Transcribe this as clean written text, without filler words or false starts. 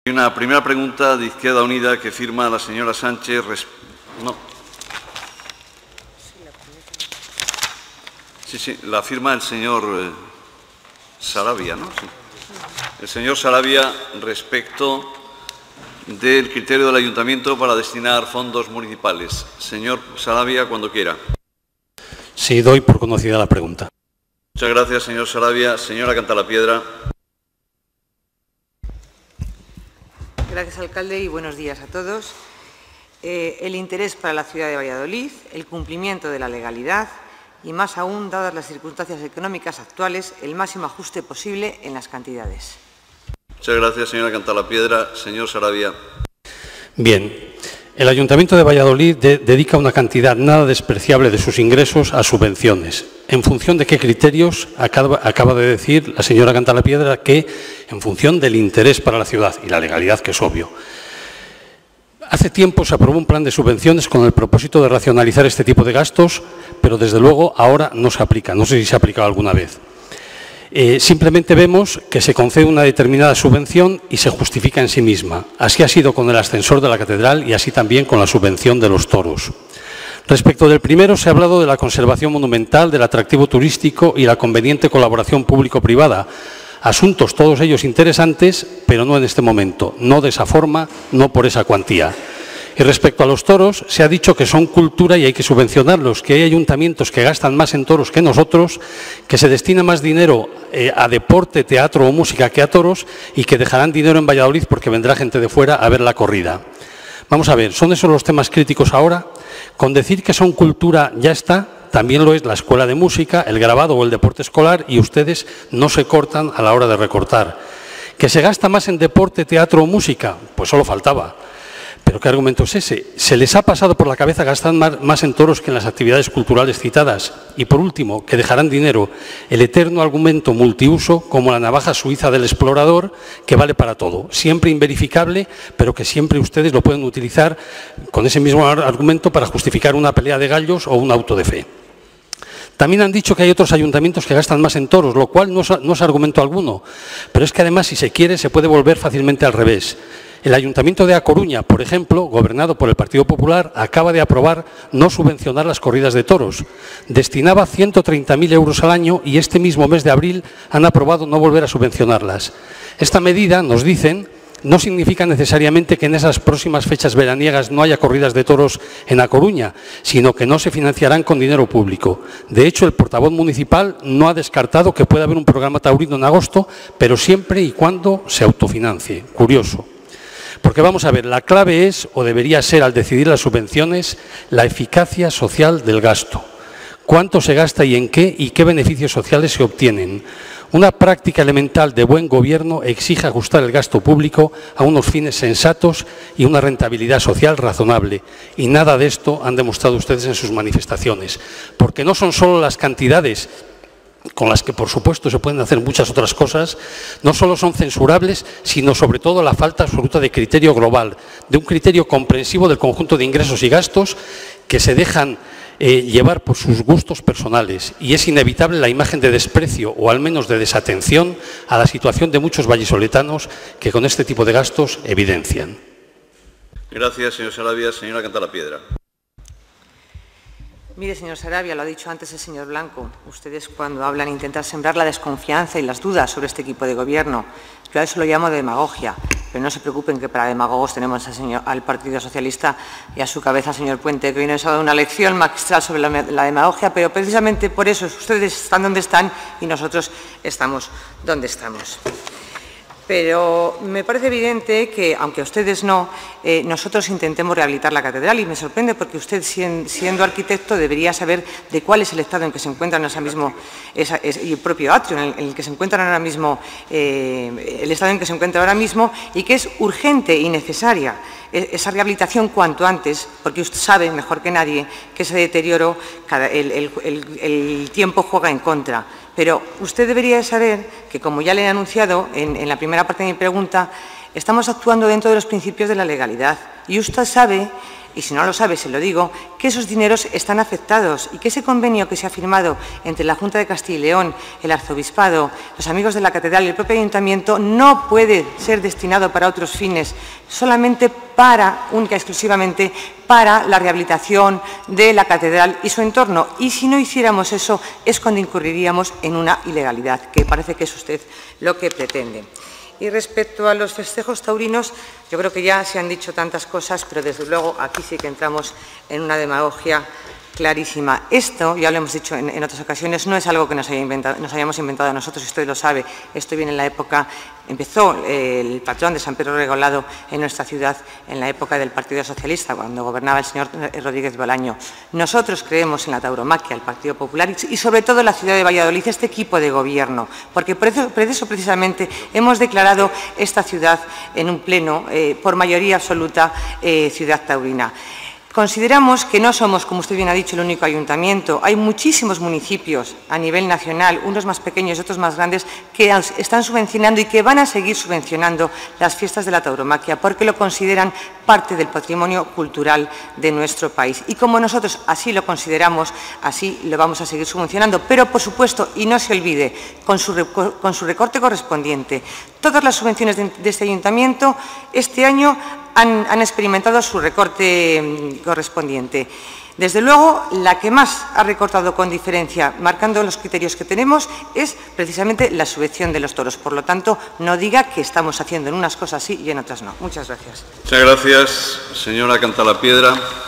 Hay una primera pregunta de Izquierda Unida que firma la señora Sánchez. No. Sí, la firma el señor Sarabia, ¿no? Sí. El señor Sarabia respecto del criterio del Ayuntamiento para destinar fondos municipales. Señor Sarabia, cuando quiera. Sí, doy por conocida la pregunta. Muchas gracias, señor Sarabia. Señora Cantalapiedra. Gracias, alcalde, y buenos días a todos. El interés para la ciudad de Valladolid, el cumplimiento de la legalidad y, más aún, dadas las circunstancias económicas actuales, el máximo ajuste posible en las cantidades. Muchas gracias, señora Cantalapiedra. Señor Sarabia. Bien. El Ayuntamiento de Valladolid dedica una cantidad nada despreciable de sus ingresos a subvenciones. ¿En función de qué criterios? Acaba de decir la señora Cantalapiedra que en función del interés para la ciudad y la legalidad, que es obvio. Hace tiempo se aprobó un plan de subvenciones con el propósito de racionalizar este tipo de gastos, pero desde luego ahora no se aplica. No sé si se ha aplicado alguna vez. Simplemente vemos que se concede una determinada subvención y se justifica en sí misma. Así ha sido con el ascensor de la catedral y así también con la subvención de los toros. Respecto del primero, se ha hablado de la conservación monumental, del atractivo turístico y la conveniente colaboración público-privada. Asuntos todos ellos interesantes, pero no en este momento, no de esa forma, no por esa cuantía. Y respecto a los toros, se ha dicho que son cultura y hay que subvencionarlos, que hay ayuntamientos que gastan más en toros que nosotros, que se destina más dinero a deporte, teatro o música que a toros y que dejarán dinero en Valladolid porque vendrá gente de fuera a ver la corrida. Vamos a ver, ¿son esos los temas críticos ahora? Con decir que son cultura ya está, también lo es la escuela de música, el grabado o el deporte escolar y ustedes no se cortan a la hora de recortar. ¿Que se gasta más en deporte, teatro o música? Pues solo faltaba. ¿Pero qué argumento es ese? ¿Se les ha pasado por la cabeza gastar más en toros que en las actividades culturales citadas? Y por último, que dejarán dinero, el eterno argumento multiuso como la navaja suiza del explorador, que vale para todo, siempre inverificable, pero que siempre ustedes lo pueden utilizar con ese mismo argumento para justificar una pelea de gallos o un auto de fe. También han dicho que hay otros ayuntamientos que gastan más en toros, lo cual no es argumento alguno, pero es que además, si se quiere, se puede volver fácilmente al revés. El Ayuntamiento de A Coruña, por ejemplo, gobernado por el Partido Popular, acaba de aprobar no subvencionar las corridas de toros. Destinaba 130.000 euros al año y este mismo mes de abril han aprobado no volver a subvencionarlas. Esta medida, nos dicen, no significa necesariamente que en esas próximas fechas veraniegas no haya corridas de toros en A Coruña, sino que no se financiarán con dinero público. De hecho, el portavoz municipal no ha descartado que pueda haber un programa taurino en agosto, pero siempre y cuando se autofinancie. Curioso. Porque vamos a ver, la clave es, o debería ser al decidir las subvenciones, la eficacia social del gasto. ¿Cuánto se gasta y en qué y qué beneficios sociales se obtienen? Una práctica elemental de buen gobierno exige ajustar el gasto público a unos fines sensatos y una rentabilidad social razonable. Y nada de esto han demostrado ustedes en sus manifestaciones. Porque no son solo las cantidades con las que, por supuesto, se pueden hacer muchas otras cosas, no solo son censurables, sino sobre todo la falta absoluta de criterio global, de un criterio comprensivo del conjunto de ingresos y gastos que se dejan llevar por sus gustos personales. Y es inevitable la imagen de desprecio o al menos de desatención a la situación de muchos vallisoletanos que con este tipo de gastos evidencian. Gracias, señor Sarabia. Señora Cantalapiedra. Mire, señor Sarabia, lo ha dicho antes el señor Blanco. Ustedes, cuando hablan, intentan sembrar la desconfianza y las dudas sobre este equipo de gobierno. Yo a eso lo llamo demagogia. Pero no se preocupen que para demagogos tenemos al Partido Socialista y a su cabeza, señor Puente, que hoy nos ha dado una lección magistral sobre la demagogia, pero precisamente por eso ustedes están donde están y nosotros estamos donde estamos. Pero me parece evidente que, aunque ustedes no, nosotros intentemos rehabilitar la catedral y me sorprende porque usted, siendo arquitecto, debería saber de cuál es el estado en que se encuentran ahora mismo y el propio atrio en el que se encuentran ahora mismo, el estado en que se encuentra ahora mismo y que es urgente y necesaria esa rehabilitación cuanto antes, porque usted sabe mejor que nadie que ese deterioro, el tiempo juega en contra. Pero usted debería saber que, como ya le he anunciado en la primera parte de mi pregunta, estamos actuando dentro de los principios de la legalidad. Y usted sabe, y si no lo sabe, se lo digo, que esos dineros están afectados y que ese convenio que se ha firmado entre la Junta de Castilla y León, el Arzobispado, los amigos de la Catedral y el propio Ayuntamiento no puede ser destinado para otros fines, solamente única y exclusivamente para la rehabilitación de la Catedral y su entorno. Y si no hiciéramos eso, es cuando incurriríamos en una ilegalidad, que parece que es usted lo que pretende. Y respecto a los festejos taurinos, yo creo que ya se han dicho tantas cosas, pero desde luego aquí sí que entramos en una demagogia clarísima. Esto, ya lo hemos dicho en otras ocasiones, no es algo que nos hayamos inventado nosotros, usted lo sabe. Esto viene en la época, empezó el patrón de San Pedro Regalado en nuestra ciudad en la época del Partido Socialista, cuando gobernaba el señor Rodríguez Bolaño. Nosotros creemos en la tauromaquia, el Partido Popular y sobre todo en la ciudad de Valladolid, este equipo de gobierno, porque por eso precisamente hemos declarado esta ciudad en un pleno, por mayoría absoluta, ciudad taurina. Consideramos que no somos, como usted bien ha dicho, el único ayuntamiento. Hay muchísimos municipios a nivel nacional, unos más pequeños y otros más grandes, que están subvencionando y que van a seguir subvencionando las fiestas de la tauromaquia porque lo consideran parte del patrimonio cultural de nuestro país. Y como nosotros así lo consideramos, así lo vamos a seguir subvencionando. Pero, por supuesto, y no se olvide, con su recorte correspondiente, todas las subvenciones de este ayuntamiento este año han experimentado su recorte correspondiente. Desde luego, la que más ha recortado con diferencia, marcando los criterios que tenemos, es precisamente la subvención de los toros. Por lo tanto, no diga que estamos haciendo en unas cosas sí y en otras no. Muchas gracias. Muchas gracias, señora Cantalapiedra.